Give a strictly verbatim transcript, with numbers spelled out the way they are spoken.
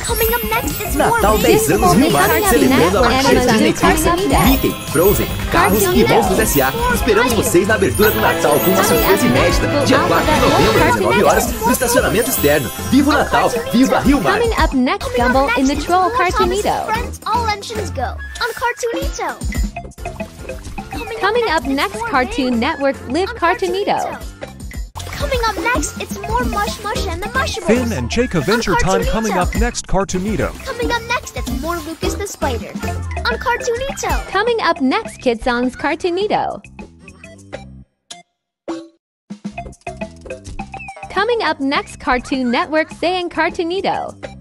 Coming up next, it's more Natal dez anos Rio Mar, celebrando a magia Disney Pixar, Mickey, Frozen, Carros e Monstros S A. Esperamos vocês na abertura do Natal com uma surpresa inédita, dia quatro de novembro, às dezenove horas, no estacionamento externo. Viva o Natal! Viva Rio Mar! Coming up next, Gumball in the Troll Cartoonito. Friends, all engines go on Cartoonito. Coming up next, Cartoon Network Live Cartoonito. Coming up next, it's more Mush Mush and the Mushables. Finn and Jake Adventure Time coming up next, Cartoonito. Coming up next, it's more Lucas the Spider on Cartoonito. Coming up next, Kid Songs Cartoonito. Coming up next, Cartoon Network saying Cartoonito.